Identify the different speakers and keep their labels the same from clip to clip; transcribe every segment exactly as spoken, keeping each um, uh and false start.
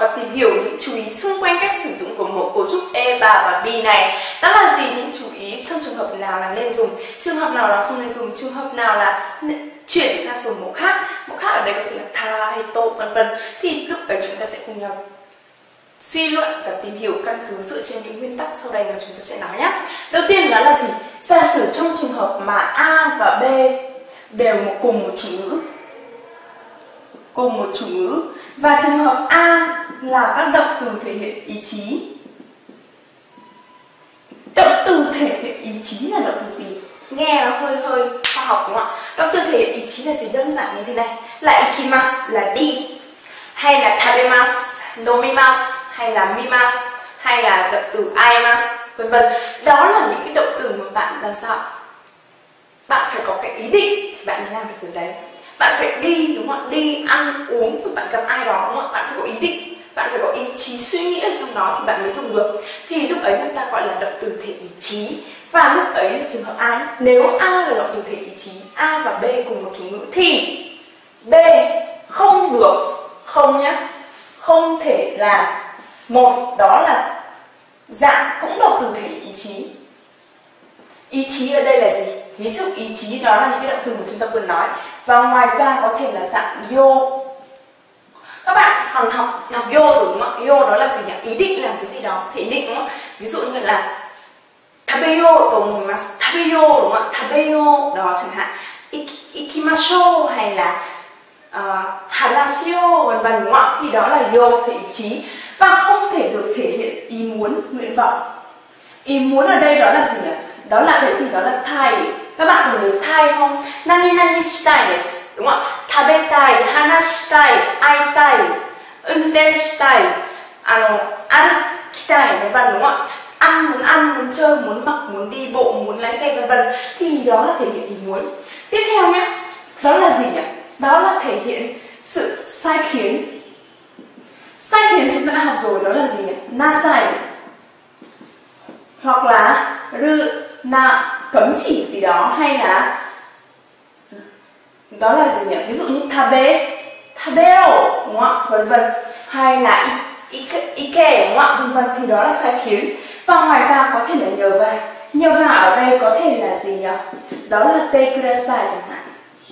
Speaker 1: và tìm hiểu những chú ý xung quanh cách sử dụng của mẫu cấu trúc E, ba và B này. Đó là gì? Những chú ý trong trường hợp nào là nên dùng, trường hợp nào là không nên dùng, trường hợp nào là chuyển sang dùng mẫu khác. Mẫu khác ở đây có thể là tha hay tô vân vân. Thì lúc ấy chúng ta sẽ cùng nhau suy luận và tìm hiểu căn cứ dựa trên những nguyên tắc sau đây mà chúng ta sẽ nói nhé. Đầu tiên đó là gì? Giả sử trong trường hợp mà A và B đều một cùng một chủ ngữ, cùng một chủ ngữ, và trường hợp A là các động từ thể hiện ý chí. Động từ thể hiện ý chí là động từ gì? Nghe nó hơi hơi khoa học đúng không ạ? Động từ thể hiện ý chí là gì? Đơn giản như thế này, là ikimasu là đi, hay là tabemasu, nomimasu, hay là mimasu, hay là động từ aimasu, vân vân. Đó là những cái động từ mà bạn làm sao? Bạn phải có cái ý định thì bạn mới làm được việc đấy. Bạn phải đi đúng không ạ? Đi ăn uống rồi bạn gặp ai đó đúng không ạ? Bạn phải có ý định, bạn phải có ý chí suy nghĩ ở trong đó thì bạn mới dùng được. Thì lúc ấy người ta gọi là động từ thể ý chí. Và lúc ấy là trường hợp A, nếu A là động từ thể ý chí, A và B cùng một chủ ngữ thì B không được, không nhá, không thể là một, đó là dạng cũng động từ thể ý chí. Ý chí ở đây là gì? Ví dụ ý chí đó là những cái động từ mà chúng ta vừa nói. Và ngoài ra có thể là dạng yo. Các bạn còn học học yo rồi đúng không ạ? Yo đó là gì nhỉ? Ý định làm cái gì đó, thể định đúng không? Ví dụ như là tabeyo tomoimasu, tabeyo đúng không ạ? Tabeyo đó chẳng hạn. Ikimashou hay là uh, hanashio vân vân đúng không ạ? Thì đó là yo thể ý chí và không thể được thể hiện ý muốn, nguyện vọng. Ý muốn ở đây đó là gì nhỉ? Đó là cái gì? Đó là thai. Các bạn có nhớ thai không? Nani nani shitai desu đúng không ạ? Tabetai, hanashitai, aitai, unden shitai, ano, arukitai vân vân đúng không ạ? Ăn muốn ăn, muốn chơi, muốn mặc, muốn đi bộ, muốn lái xe vân vân. Thì đó là thể hiện ý muốn. Tiếp theo nhé, đó là gì nhỉ? Đó là thể hiện sự sai khiến. Sai khiến chúng ta đã học rồi, đó là gì nhỉ? Nasai hoặc là rư na, cấm chỉ gì đó, hay là đó là gì nhỉ? Ví dụ như tabe, tabeo đúng không ạ? Vân vân, hay là ike, ike đúng không ạ? Vân vân, thì đó là sai khiến. Và ngoài ra có thể là nhờ vả. Nhờ vả ở đây có thể là gì nhỉ? Đó là te kudasai chẳng hạn.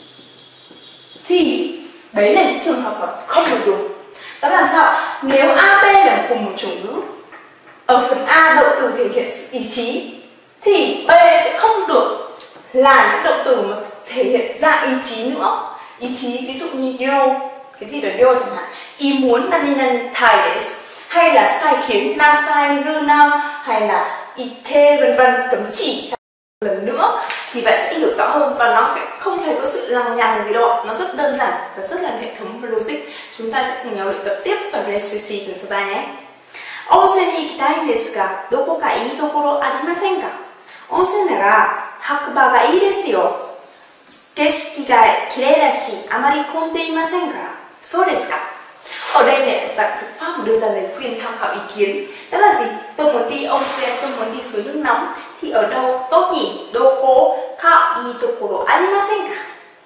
Speaker 1: Thì đấy là những trường hợp mà không được dùng. Đó làm sao? Nếu A, B là cùng một chủ ngữ, ở phần A động từ thể hiện sự ý chí thì B sẽ không được là những động từ mà thể hiện ra ý chí nữa. Ý chí ví dụ như yo, cái gì đó yo chẳng hạn, ý muốn nani nani tai desu, hay là sai khiến nasai runa, hay là ike vân vân, cấm chỉ lần nữa, thì bạn sẽ hiểu rõ hơn và nó sẽ không thể có sự lằng nhằng gì đâu. Nó rất đơn giản và rất là hệ thống logic. Chúng ta sẽ cùng nhau luyện tập tiếp phần Resushi tuần số ba nhé. Onsen ni ikitai desu ga, doko ka ii tokoro arimasen ka? Onsen nara hakuba ga ii desu yo. Keshiki ga kirei dashi, amari konde imasen ka? So desu ka? Ở đây này dạng dịch pháp đưa ra lời khuyên tham khảo ý kiến. Đó là gì? Tôi muốn đi onsen, tôi muốn đi suối nước nóng. Thì ở đâu tốt nhỉ? Doko ka ii tokoro arimasen ka?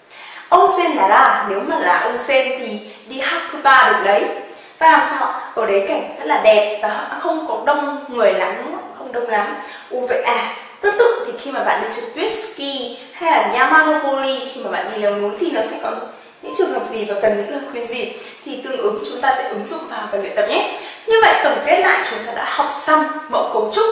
Speaker 1: Onsen nara, nếu mà là onsen thì đi hakuba được đấy. Và làm sao? Ở đấy cảnh rất là đẹp và không có đông người lắm đúng không? Không đông lắm. U vậy à, tương tự thì khi mà bạn đi trượt tuyết ski hay là Yamanopoli, khi mà bạn đi leo núi thì nó sẽ có những trường hợp gì và cần những lời khuyên gì thì tương ứng chúng ta sẽ ứng dụng vào và luyện tập nhé. Như vậy tổng kết lại chúng ta đã học xong mẫu cấu trúc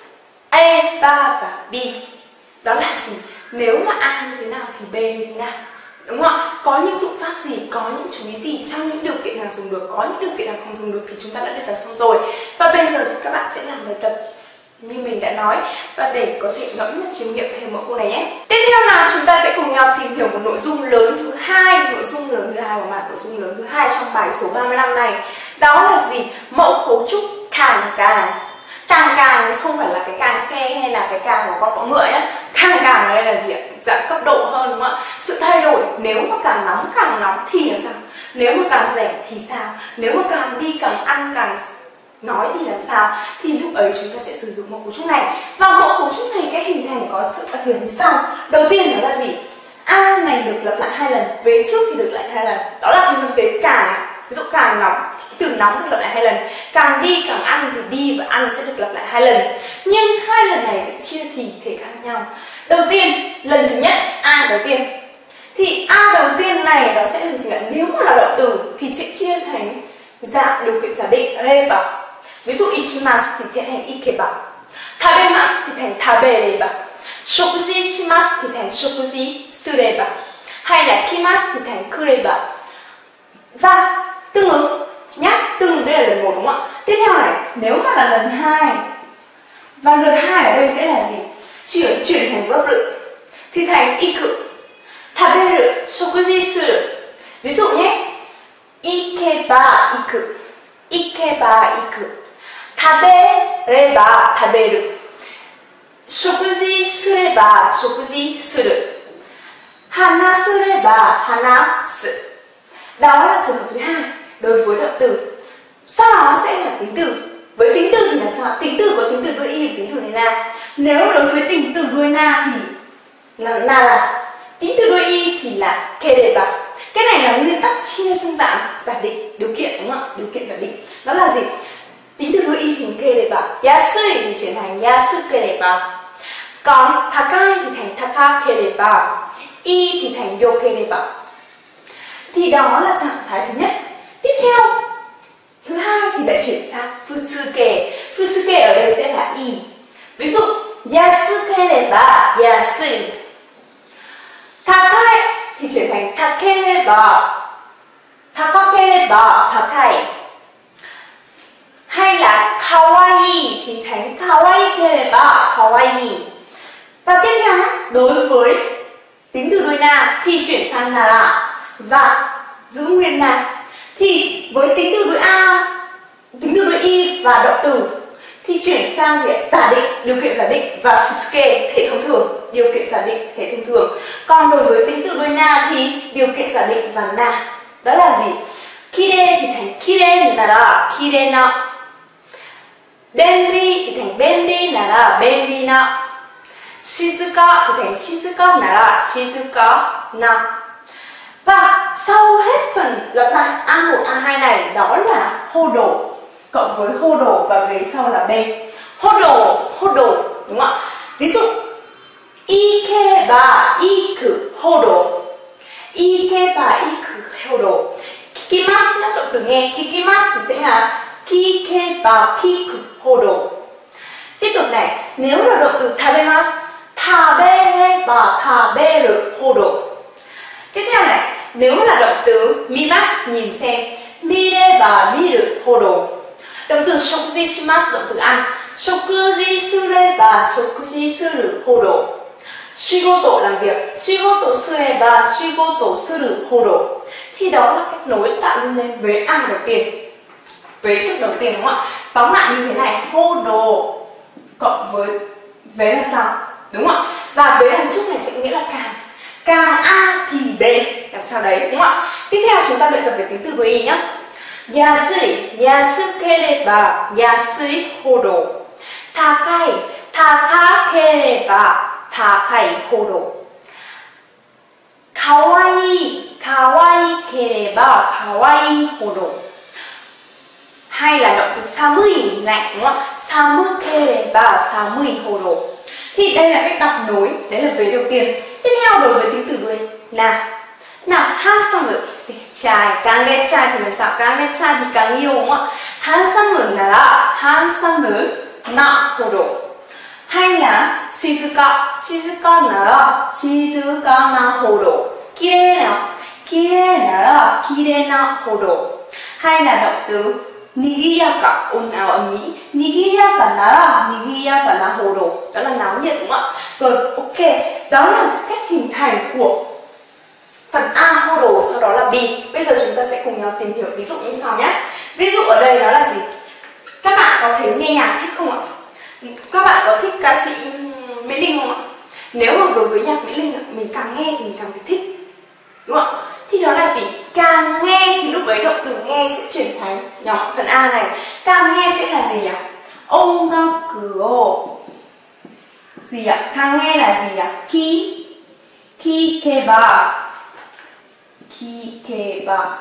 Speaker 1: E, ba và B. Đó là gì? Nếu mà A như thế nào thì B như thế nào? Đúng không ạ? Có những dụng pháp gì, có những chú ý gì, trong những điều kiện nào dùng được, có những điều kiện nào không dùng được thì chúng ta đã luyện tập xong rồi. Và bây giờ thì các bạn sẽ làm bài tập như mình đã nói và để có thể ngẫm và chiêm nghiệm thêm mẫu câu này nhé. Tiếp theo nào chúng ta sẽ cùng nhau tìm hiểu một nội dung lớn thứ hai, nội dung lớn thứ hai và mặt nội dung lớn thứ hai trong bài số ba mươi lăm này. Đó là gì? Mẫu cấu trúc càng càng. Càng càng không phải là cái càng xe hay là cái càng của con bọ ngựa nhé. Càng càng ở đây là gì ạ? Dạng cấp độ hơn đúng không ạ? Sự thay đổi, nếu mà càng nóng càng nóng thì làm sao? Nếu mà càng rẻ thì sao? Nếu mà càng đi càng ăn càng nói thì làm sao? Thì lúc ấy chúng ta sẽ sử dụng mẫu cấu trúc này. Và mẫu cấu trúc này cái hình thành có sự đặc điểm như sau. Đầu tiên đó là gì? A này được lặp lại hai lần, vế trước thì được lại hai lần. Đó là thành phần vế càng. Ví dụ càng nóng thì từ nóng được lặp lại hai lần, càng đi càng ăn thì đi và ăn sẽ được lặp lại hai lần. Nhưng hai lần này sẽ chia thì thể khác nhau. Đầu tiên, lần thứ nhất A đầu tiên thì A đầu tiên này nó sẽ là gì ạ? Nếu mà là động từ thì sẽ chia thành dạng điều kiện giả định reba. Ví dụ ikimasu thì sẽ thành ikeba, tabemasu thì thành tabereba, shokuji shimasu thì thành shokuji sureba, hay là kimasu thì thành kureba. Và tương ứng nhá, tương ứng đây là lần một đúng không ạ? Tiếp theo này, nếu mà là lần hai và lần hai ở đây sẽ là gì? Chuyển chuyển thành verb lự thì thành iku, taberu, shokuji suru. Ví dụ nhé, ikeba iku, ikeba iku, tabereba taberu, shokuji sureba shokuji suru, hanasureba hanasu. Đó là trường hợp thứ hai đối với động từ. Sau đó sẽ là tính từ. Với tính từ thì làm sao? Tính từ có tính từ đuôi y và tính từ đuôi na. Nếu đối với tính từ đuôi na thì là na là, tính từ đuôi y thì là kereba. Cái này là nguyên tắc chia sang dạng giả định điều kiện đúng không ạ? Điều kiện giả định. Đó là gì? Tính từ đuôi y thì kereba, yasui thì chuyển thành yasu kereba. Còn takai thì thành taka kereba, y thì thành yo kereba. Thì đó là trạng thái thứ nhất. Tiếp theo, thứ hai thì lại chuyển sang futsuke. Futsuke ở đây sẽ là y. Ví dụ, yasukereba yasui. Takai thì chuyển thành takereba, takakereba takai. Hay là kawaii thì thành kawaii-kereba kawaii. Và tiếp theo, đối với tính từ đuôi na thì chuyển sang nara và giữ nguyên na. Thì với tính từ đuôi a, tính từ đuôi y và động từ thì chuyển sang gì? Giả định, điều kiện giả định và futsuke thể thông thường, điều kiện giả định thể thông thường. Còn đối với tính từ đuôi na thì điều kiện giả định và na. Đó là gì? Kire thì thành kire nara kire na, benri thì thành benri nara benri na, shizuka thì thành shizuka nara shizuka na. Và sau hết phần lặp lại a một, a hai này đó là hô đồ cộng với hô đồ và về sau là b. Hô đồ, hô đồ đúng không ạ? Ví dụ ikeba iku hô đồ, ikeba iku hô đồ. Kikimasu là động từ nghe, kikimasu sẽ là kikeba kiku hô đồ. Tiếp tục này, nếu là động từ tabemasu, tabereba taberu hô đồ. Tiếp theo này, nếu là động từ mimasu nhìn xem, mireba miru hô đồ. Động từ shokuji shimasu động từ ăn, shokuji sureba shokuji suru hô đồ. Shigoto làm việc, shigoto sureba shigoto suru hô đồ. Thì đó là cách nối tạo nên vế a đầu tiên, vế trước đầu tiên đúng không ạ? Tóm lại như thế này, hô đồ cộng với vế là sao? Đúng không ạ? Và vế đằng trước này sẽ nghĩa là càng. Càng a thì b, làm sao đấy đúng không ạ? Tiếp theo chúng ta luyện tập về tính từ đuôi y nhé. Yasui, yasukereba, yasui hodo. Takai, takakereba, takai hodo. Kawaii, kawaii-kereba, kawaii hodo. Hay là động từ samui lạnh đúng không ạ? Samukereba, samui hodo. Thì đây là cách đọc nối, đấy là vế đầu tiên. Tiếp theo đối với tính từ đuôi na. Nào, handsome đẹp trai, càng đẹp trai thì làm sao? Càng đẹp trai thì càng yêu đúng không ạ? Handsome nara handsome na hodo. Hay là shizuka, shizuka nara shizuka na hodo. Kirei nào? Kirei nara kirei na hodo. Hay là động từ nigiyaka, ồn ào ầm ĩ, nigiyaka nara nigiyaka na hodo. Đó là náo nhiệt đúng không ạ? Rồi, ok, đó là cách hình thành của phần A hô đồ, sau đó là B. Bây giờ chúng ta sẽ cùng nhau tìm hiểu ví dụ như sau nhé. Ví dụ ở đây đó là gì? Các bạn có thấy nghe nhạc thích không ạ? Các bạn có thích ca sĩ Mỹ Linh không ạ? Nếu mà đối với nhạc Mỹ Linh mình càng nghe thì mình càng thấy thích, đúng không ạ? Thì đó là gì? Càng nghe thì lúc ấy động từ nghe sẽ chuyển thành nhóm phần A này. Càng nghe sẽ là gì nhỉ? Ongaku gì ạ? Càng nghe là gì ạ? Ki, ki keba, ki keba.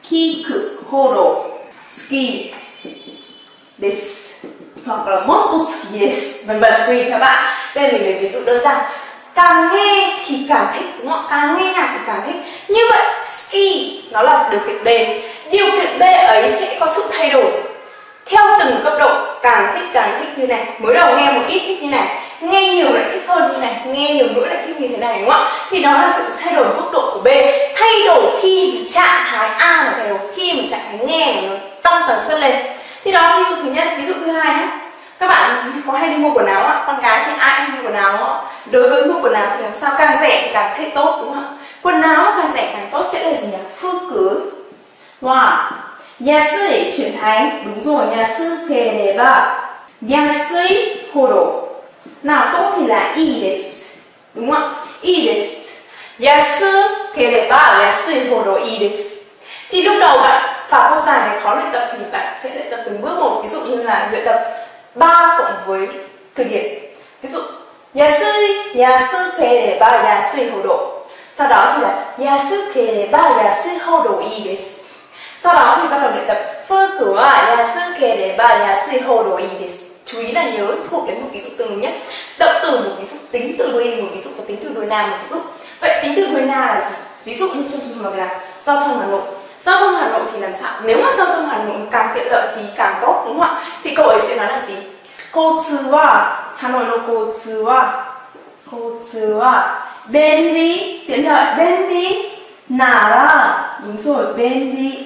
Speaker 1: kiku horo suki desu hoặc là motto suki desu, vân vân, tùy các bạn. Đây mình lấy ví dụ đơn giản. Càng nghe thì càng thích, đúng không? Càng nghe nhạc thì càng thích. Như vậy ski nó là điều kiện B. Điều kiện B ấy sẽ có sự thay đổi theo từng cấp độ. Càng thích càng thích như này, mới đầu nghe một ít thích như này, nghe nhiều lại thích hơn như này, nghe nhiều nữa lại thích như thế này, đúng không ạ? Thì đó là sự thay đổi mức độ của B. Thay đổi khi trạng thái A là thay đổi, khi mà trạng thái nghe nó tăng tần suất lên. Thì đó ví dụ thứ nhất. Ví dụ thứ hai nhé. Các bạn có hay đi mua quần áo ạ? Con gái thì ai hay mua quần áo ạ? Đối với mua quần áo thì làm sao càng rẻ thì càng thích tốt, đúng không ạ? Quần áo càng rẻ càng tốt sẽ là gì nhỉ? Phương cứ. Wow. Yasui chuyển thành, đúng rồi, yasukere ba yasui horo. Nào tốt thì là i desu, đúng không ạ? I desu. Yasukere ba yasui horo i desu. Thì lúc đầu bạn vào câu giải này khó luyện tập thì bạn sẽ luyện tập từng bước một. Ví dụ như là luyện tập ba cộng với thực hiện. Ví dụ yasui yasukere ba yasui horo. Sau đó thì là yasukere ba yasui horo i desu. Sau đó thì bắt đầu luyện tập fuku wa yasukere ba yasui horo i desu. Chú ý là nhớ thuộc đến một ví dụ tương ứng nhé. Động từ một ví dụ, tính từ đuôi một ví dụ và tính từ đuôi nam một ví dụ. Vậy tính từ đuôi nam là gì? Ví dụ như trong trường hợp là giao thông Hà Nội. Giao thông Hà Nội thì làm sao? Nếu mà giao thông Hà Nội càng tiện lợi thì càng tốt, đúng không ạ? Thì cậu ấy sẽ nói là gì? Koutsu wa Hà Nội no koutsu wa koutsu wa benri, tiện lợi, benri nara, đúng rồi, benri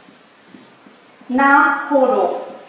Speaker 1: na horo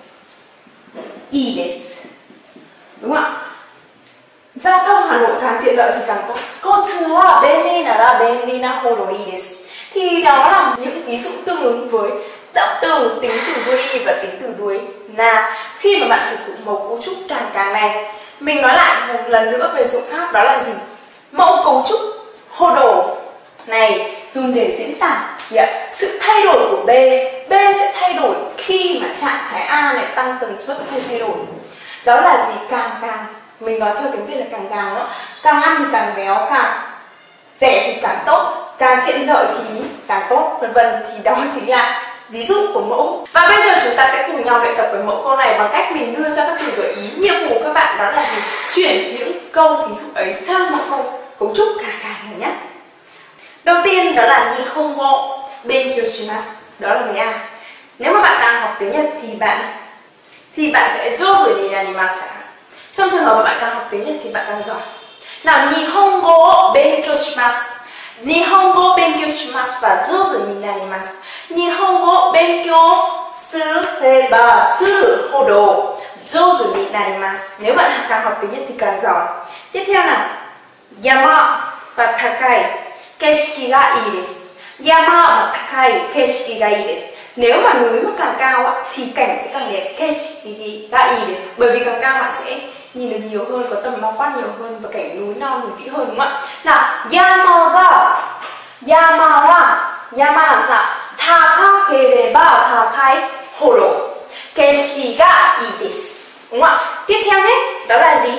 Speaker 1: i desu, đúng không ạ? Giao thông Hà Nội càng tiện lợi thì càng tốt. Koutsu wa benri nara benri na horo i desu. Thì đó là những ví dụ tương ứng với động từ tính từ đuôi i và tính từ đuôi na. Khi mà bạn sử dụng mẫu cấu trúc càng càng này, mình nói lại một lần nữa về dụng pháp, đó là gì? Mẫu cấu trúc horo này dùng để diễn tả gì ạ? Sự thay đổi của B. B sẽ thay đổi khi mà trạng thái A này tăng tần suất hay thay đổi. Đó là gì? Càng càng. Mình nói theo tiếng Việt là càng càng đó. Càng ăn thì càng béo, càng rẻ thì càng tốt, càng tiện lợi thì càng tốt, vân vân. Thì đó chính là ví dụ của mẫu. Và bây giờ chúng ta sẽ cùng nhau luyện tập với mẫu câu này bằng cách mình đưa ra các từ gợi ý. Nhiệm vụ của các bạn đó là gì? Chuyển những câu ví dụ ấy sang một câu cấu trúc càng càng này nhé. Đầu tiên đó là Nihongo benkyou shimasu, đó là người A. Nếu mà bạn càng học tiếng Nhật thì bạn thì bạn sẽ jozu ni narimasu. Trong trường hợp mà bạn càng học tiếng Nhật thì bạn càng giỏi. Nào, Nihongo benkyou shimasu. Nihongo benkyou shimasu và jozu ni narimasu. Nihongo benkyou sureba suru hodo jozu ni narimasu. Nếu bạn càng học tiếng Nhật thì càng giỏi. Tiếp theo nào, Yama và takai keshiki ga ii desu. Yama và takai keshiki ga ii desu. Nếu mà núi mà càng cao thì cảnh sẽ càng đẹp. Keshiki ga ii desu. Bởi vì càng cao bạn sẽ nhìn được nhiều hơn, có tầm bao quát nhiều hơn và cảnh núi non hùng vĩ hơn, đúng không ạ? Nào, Yama ga Yama wa Yama là sao? Takakereba takai horo keshiki ga ii desu. Đúng không ạ? Tiếp theo nhé, đó là gì?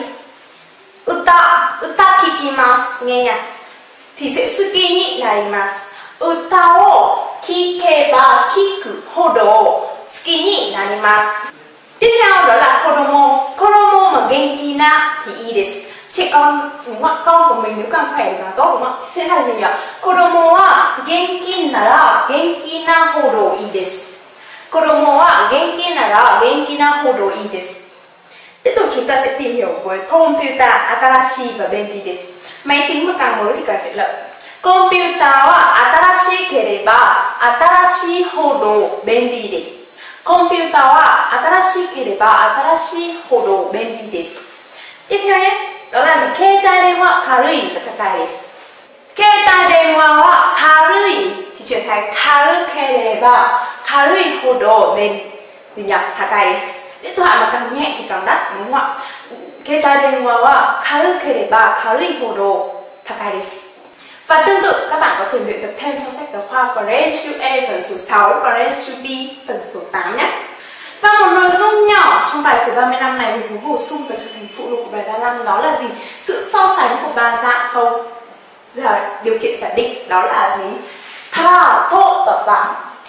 Speaker 1: Uta, uta kikimasu, nghe nhạc thì sẽ suki ni narimasu. Uta o kikeba kiku hodo suki ni narimasu. Tiếp theo đó là kodomo. Kodomo mà genki na thì ii desu. Trẻ con, đúng không ạ? Con của mình nếu càng khỏe thì càng tốt, đúng không ạ? Sẽ là gì nhỉ? Kodomo wa genki nara genki na hodo ii desu. Kodomo wa genki nara genki na hodo ii desu. Tiếp tục chúng ta sẽ tìm hiểu với computer, atarashi và benri desu. Máy tính mà càng mới thì càng tiện lợi. Computer wa atarashikereba atarashi hodo benri desu. Computer wa atarashikereba atarashi hodo benri desu. Tiếp theo nhé, đó là gì? Keitai denwa karui và takai desu. Keitai denwa wa karui thì chuyển thành karukereba karui hodo benri nhỉ? Takai desu. Điện thoại mà càng nhẹ thì càng đắt, đúng không ạ? Keitai denwa wa karukereba karui hodo takai desu. Và tương tự các bạn có thể luyện tập thêm trong sách giáo khoa Korean E phần số sáu, Korean B phần số tám nhé. Và một nội dung nhỏ trong bài số ba mươi lăm này mình muốn bổ sung và trở thành phụ lục của bài ba mươi lăm, đó là gì? Sự so sánh của ba dạng câu giờ điều kiện giả định, đó là gì? Tha, thô và bằng.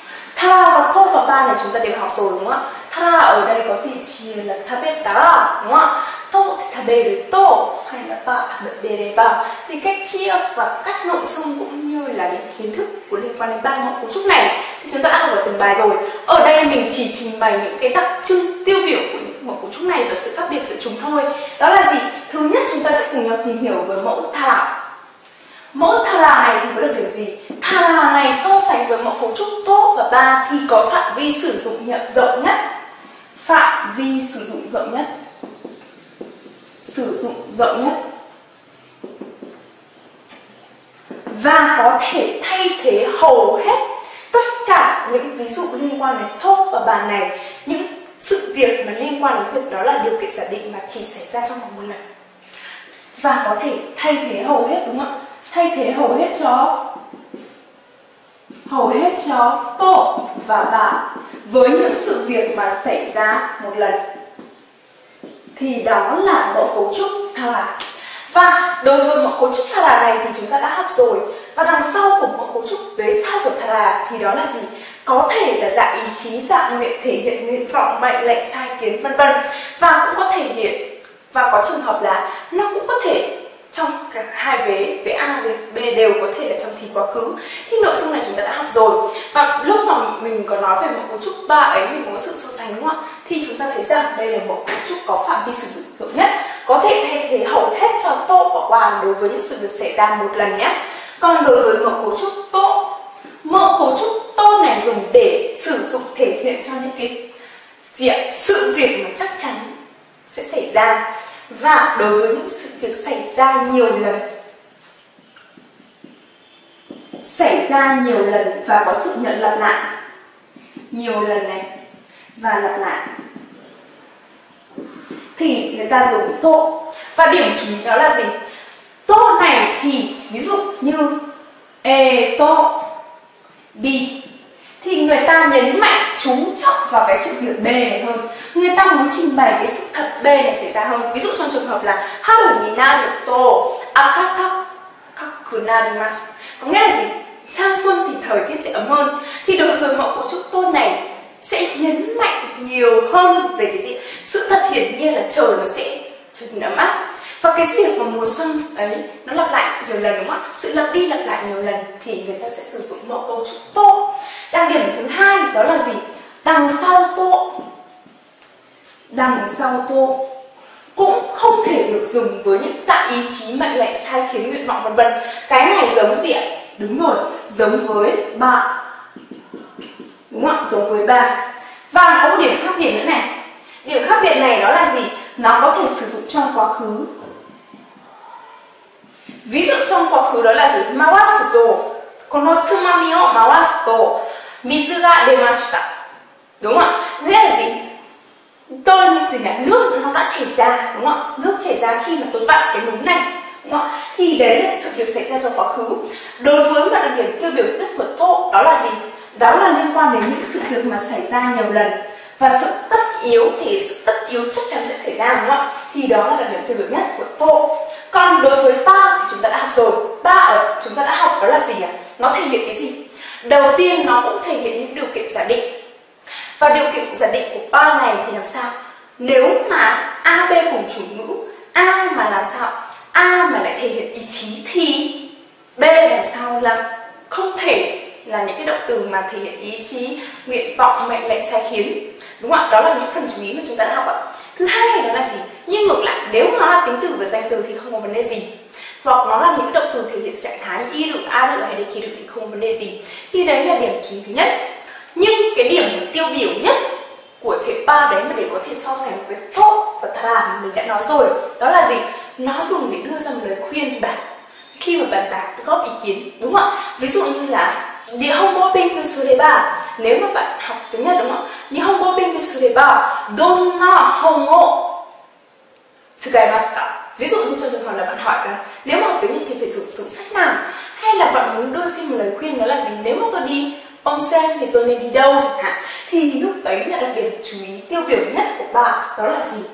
Speaker 1: Thara và to và ba này chúng ta đều học rồi đúng không ạ? Thara ở đây có thể chia là tabetara đúng không ạ? To thì taberu to hay là ba tabereba. Thì cách chia và cách nội dung cũng như là những kiến thức của liên quan đến ba mẫu cấu trúc này thì chúng ta đã học ở từng bài rồi. Ở đây mình chỉ trình bày những cái đặc trưng tiêu biểu của những mẫu cấu trúc này và sự khác biệt giữa chúng thôi. Đó là gì? Thứ nhất chúng ta sẽ cùng nhau tìm hiểu với mẫu thara. Mẫu thara này thì có được điểm gì? Thara này so sánh với mẫu cấu trúc to và ba thì có phạm vi sử dụng rộng nhất. Phạm vi sử dụng rộng nhất. Sử dụng rộng nhất. Và có thể thay thế hầu hết tất cả những ví dụ liên quan đến to và ba này. Những sự việc mà liên quan đến việc đó là điều kiện giả định mà chỉ xảy ra trong vòng một lần. Và có thể thay thế hầu hết đúng không ạ? Thay thế hầu hết cho hầu hết cho to và ba với những sự việc mà xảy ra một lần thì đó là mẫu cấu trúc thara. Và đối với mẫu cấu trúc thara này thì chúng ta đã học rồi. Và đằng sau của mẫu cấu trúc vế sau của thara thì đó là gì? Có thể là dạng ý chí, dạng nguyện, thể hiện nguyện vọng, mệnh lệnh, sai kiến vân vân. Và cũng có thể hiện và có trường hợp là nó cũng có thể trong cả hai vế, vế A và B đều có thể là trong thì quá khứ. Thì nội dung này chúng ta đã học rồi. Và lúc mà mình có nói về mẫu cấu trúc ba ấy, mình có sự so sánh đúng không ạ? Thì chúng ta thấy rằng đây là mẫu cấu trúc có phạm vi sử dụng rộng nhất, có thể thay thế hầu hết cho to và hoàn đối với những sự việc xảy ra một lần nhé. Còn đối với mẫu cấu trúc to, mẫu cấu trúc to này dùng để sử dụng thể hiện cho những cái chuyện sự việc mà chắc chắn sẽ xảy ra. Và đối với những sự việc xảy ra nhiều lần, xảy ra nhiều lần và có sự nhận lặp lại nhiều lần này và lặp lại thì người ta dùng to. Và điểm chú ý đó là gì? To này thì ví dụ như e to bi thì người ta nhấn mạnh chú trọng vào cái sự việc B này hơn. Người ta muốn trình bày cái sự thật B này xảy ra hơn. Ví dụ trong trường hợp là haru ni naru to akakaku narimasu, có nghĩa là gì? Sang xuân thì thời tiết sẽ ấm hơn. Thì đối với mẫu cấu trúc to này sẽ nhấn mạnh nhiều hơn về cái gì? Sự thật hiển nhiên là trời nó sẽ trở nên ấm áp. Và cái việc mà mùa xuân ấy nó lặp lại nhiều lần đúng không ạ? Sự lặp đi lặp lại nhiều lần thì người ta sẽ sử dụng mẫu cấu trúc to. Đặc điểm thứ hai đó là gì? Đằng sau to, đằng sau to cũng không thể được dùng với những dạng ý chí, mệnh lệnh, sai khiến, nguyện vọng vân vân. Cái này giống gì ạ? Đúng rồi, giống với ba. Đúng không ạ? Giống với ba. Và có một điểm khác biệt nữa này. Điểm khác biệt này đó là gì? Nó có thể sử dụng trong quá khứ. Ví dụ trong quá khứ đó là gì? Mawasu to kono tsumami o mawasu to mizu ga demashita. Đúng không ạ? Nghĩa là gì? Tôi gì nhỉ? Nước nó đã chảy ra, đúng không ạ? Nước chảy ra khi mà tôi vặn cái núm này, đúng không ạ? Thì đấy là sự việc xảy ra trong quá khứ. Đối với một đặc điểm tiêu biểu nhất của to đó là gì? Đó là liên quan đến những sự việc mà xảy ra nhiều lần và sự tất yếu thì sự tất yếu chắc chắn sẽ xảy ra, đúng không ạ? Thì đó là đặc điểm tiêu biểu nhất của to. Còn đối với ba thì chúng ta đã học rồi. Ba ở chúng ta đã học đó là gì ạ? Nó thể hiện cái gì? Đầu tiên nó cũng thể hiện những điều kiện giả định. Và điều kiện giả định của ba này thì làm sao? Nếu mà A, B cùng chủ ngữ, A mà làm sao? A mà lại thể hiện ý chí thì B làm sao là không thể là những cái động từ mà thể hiện ý chí, nguyện vọng, mệnh lệnh, sai khiến. Đúng không ạ? Đó là những phần chú ý mà chúng ta đã học ạ. Thứ hai đó là gì? Nhưng ngược lại, nếu nó là tính từ và danh từ thì không có vấn đề gì. Hoặc nó là những động từ thể hiện trạng thái như y được, a được hay đề kỳ được thì không có vấn đề gì. Thì đấy là điểm chú ý thứ nhất. Nhưng cái điểm tiêu biểu nhất của thể ba đấy mà để có thể so sánh với to và thara thì mình đã nói rồi. Đó là gì? Nó dùng để đưa ra một lời khuyên bạn khi mà bạn bạc góp ý kiến, đúng không ạ? Ví dụ như là Nihongo benkyou sureba, nếu mà bạn học tiếng Nhật đúng không ạ? Nihongo benkyou sureba donna hon o tsukaimasu ka? Ví dụ như trong trường hợp là bạn hỏi là nếu mà học tiếng Nhật thì phải sử dụng sách nào? Hay là bạn muốn đưa xin một lời khuyên đó là gì? Nếu mà tôi đi onsen thì tôi nên đi đâu chẳng hạn? Thì lúc đấy là đặc điểm chú ý tiêu biểu nhất của bạn đó là gì?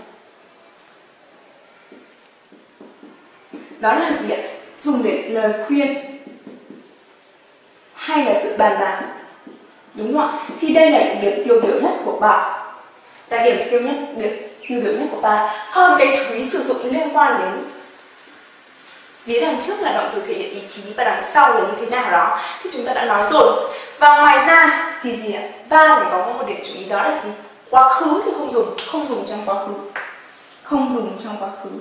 Speaker 1: Đó là gì ạ? Dùng để lời khuyên hay là sự bàn bạc Đúng không ạ? Thì đây là điểm tiêu biểu nhất của bài. Là điểm tiêu nhất, điểm tiêu biểu nhất của bài. Hơn cái chú ý sử dụng liên quan đến phía đằng trước là động từ thể hiện ý chí và đằng sau là như thế nào đó thì chúng ta đã nói rồi. Và ngoài ra thì gì ạ? Ba thì có một điểm chú ý đó là gì? Quá khứ thì không dùng, không dùng trong quá khứ. Không dùng trong quá khứ.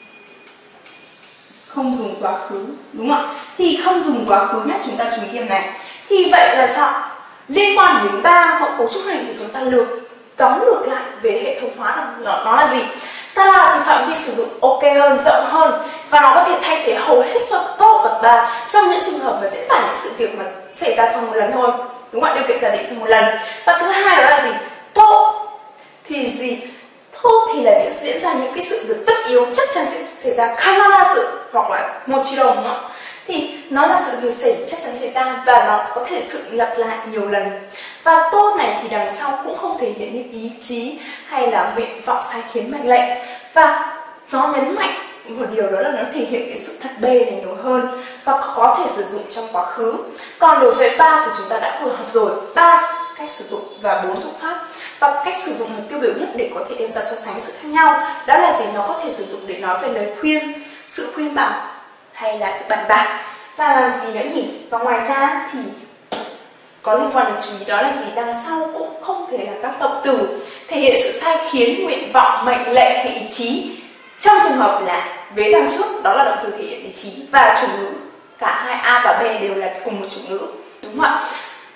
Speaker 1: Không dùng quá khứ, đúng không ạ? Thì không dùng quá khứ nhé, chúng ta chú ý điểm này. Thì vậy là sao? Liên quan đến ba mẫu cấu trúc này thì chúng ta lược tóm lược lại về hệ thống hóa nó, nó là gì? Ta là thì phạm vi sử dụng ok hơn, rộng hơn và nó có thể thay thế hầu hết cho tốt và ba trong những trường hợp mà diễn tả những sự việc mà xảy ra trong một lần thôi, đúng không ạ? Điều kiện giả định trong một lần. Và thứ hai đó là gì? Tốt thì gì? Tốt thì là những diễn ra những cái sự việc tất yếu chắc chắn sẽ xảy ra, kanara sự hoặc là một chi đồng, đúng không ạ? Thì nó là sự việc xảy chắc chắn xảy ra và nó có thể sự lặp lại nhiều lần. Và tốt này thì đằng sau cũng không thể hiện những ý chí hay là nguyện vọng sai khiến mệnh lệnh, và nó nhấn mạnh một điều đó là nó thể hiện cái sự thật bê này nhiều hơn và có thể sử dụng trong quá khứ. Còn đối với ba thì chúng ta đã vừa học rồi, ba cách sử dụng và bốn dụng pháp. Và cách sử dụng là tiêu biểu nhất để có thể đem ra so sánh sự khác nhau. Đó là gì? Nó có thể sử dụng để nói về lời khuyên, sự khuyên bảo hay là sự bàn bạc. Và làm gì nữa nhỉ? Và ngoài ra thì có liên quan đến chú ý đó là gì? Đằng sau cũng không thể là các động từ thể hiện sự sai khiến, nguyện vọng, mệnh lệnh hay ý chí. Trong trường hợp là vế đằng trước đó là động từ thể hiện ý chí và chủ ngữ, cả hai A và B đều là cùng một chủ ngữ, đúng không ạ?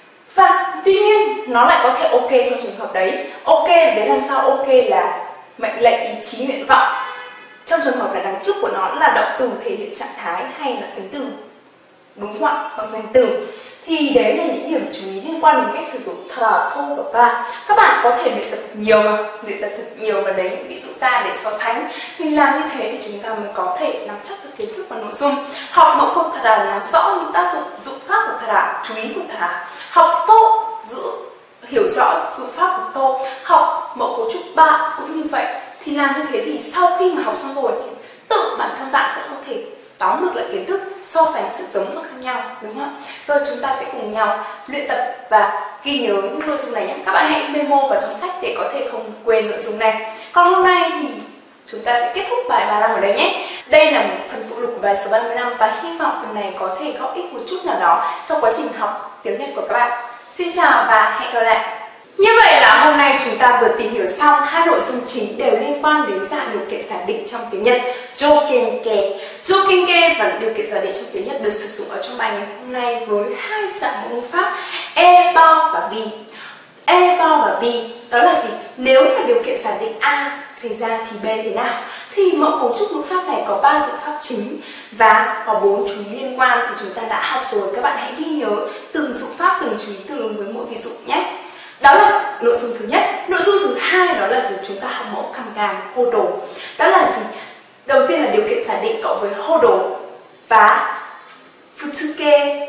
Speaker 1: Và tuy nhiên nó lại có thể ok trong trường hợp đấy. Ok đến đằng sau ok là mệnh lệnh, ý chí, nguyện vọng. Trong trường hợp là đằng trước của nó là động từ thể hiện trạng thái hay là tính từ, đúng không ạ? Hoặc danh từ. Thì đấy là những điểm chú ý liên quan đến cách sử dụng thờ, thô và ba. Các bạn có thể luyện tập thật nhiều mà, luyện tập thật nhiều và lấy những ví dụ ra để so sánh. Thì làm như thế thì chúng ta mới có thể nắm chắc được kiến thức và nội dung. Học mẫu câu thật là nắm rõ những tác dụng, dụng pháp của thật là, chú ý của thật là. Học tô, giữ, hiểu rõ dụng pháp của tô. Học mẫu cấu trúc ba cũng như vậy. Thì làm như thế thì sau khi mà học xong rồi thì tự bản thân bạn cũng có thể tóm được lại kiến thức, so sánh sự giống và khác nhau, đúng không ạ? Rồi chúng ta sẽ cùng nhau luyện tập và ghi nhớ những nội dung này nhé. Các bạn hãy memo vào trong sách để có thể không quên nội dung này. Còn hôm nay thì chúng ta sẽ kết thúc bài ba mươi lăm ở đây nhé. Đây là một phần phụ lục của bài số ba mươi lăm và hy vọng phần này có thể góp ích một chút nào đó trong quá trình học tiếng Nhật của các bạn. Xin chào và hẹn gặp lại. Như vậy là hôm nay chúng ta vừa tìm hiểu xong hai nội dung chính đều liên quan đến dạng điều kiện giả định trong tiếng Nhật, jokenke. Jokenke và điều kiện giả định trong tiếng Nhật được sử dụng ở trong bài ngày hôm nay với hai dạng ngữ pháp e bao và bi. E bao và bi đó là gì? Nếu là điều kiện giả định A xảy ra thì B thế nào? Thì mẫu cấu trúc ngữ pháp này có ba dụng pháp chính và có bốn chú ý liên quan thì chúng ta đã học rồi. Các bạn hãy ghi nhớ từng dụng pháp, từng chú ý tương ứng với mỗi ví dụ nhé. Đó là nội dung thứ nhất. Nội dung thứ hai đó là gì? Chúng ta học mẫu càng càng hô đồ. Đó là gì? Đầu tiên là điều kiện giả định cộng với hô đồ và futsuke.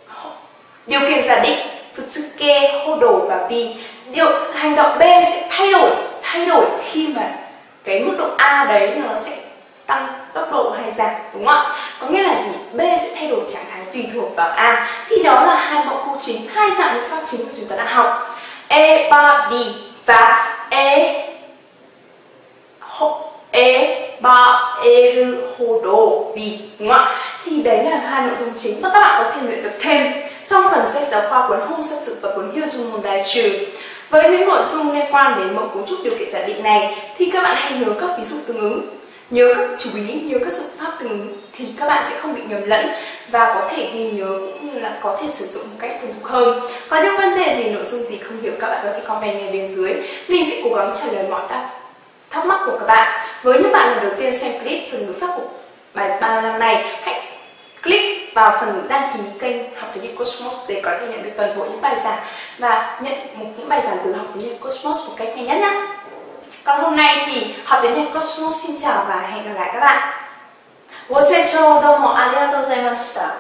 Speaker 1: Điều kiện giả định futsuke, hô đồ và bi. Điều hành động B sẽ thay đổi, thay đổi khi mà cái mức độ A đấy nó sẽ tăng tốc độ hay giảm, đúng không ạ? Có nghĩa là gì? B sẽ thay đổi trạng thái tùy thuộc vào A. Thì đó là hai mẫu câu chính, hai dạng ngữ pháp chính mà chúng ta đã học. E ba bi và e ho, e ba eru hodo bi, đúng không ạ? Thì đấy là hai nội dung chính và các bạn có thể luyện tập thêm trong phần sách giáo khoa cuốn Hông Sát Sự và cuốn Hyô Dung Môn Đài Trừ. Với những nội dung liên quan đến mẫu cấu trúc điều kiện giả định này thì các bạn hãy nhớ các ví dụ tương ứng, nhớ các chú ý, nhớ các dụng pháp tương ứng thì các bạn sẽ không bị nhầm lẫn và có thể ghi nhớ cũng như là có thể sử dụng một cách thuần thục hơn. Có những vấn đề gì, nội dung gì không hiểu các bạn có thể comment ngay bên dưới. Mình sẽ cố gắng trả lời mọi thắc mắc của các bạn. Với những bạn lần đầu tiên xem clip phần ngữ pháp của bài ba mươi lăm này, hãy click vào phần đăng ký kênh Học Tiếng Nhật Cosmos để có thể nhận được toàn bộ những bài giảng và nhận một những bài giảng từ Học Tiếng Nhật Cosmos một cách nhanh nhất nhé. Còn hôm nay thì Học Tiếng Nhật Cosmos xin chào và hẹn gặp lại các bạn.ご清聴どうもありがとうございました。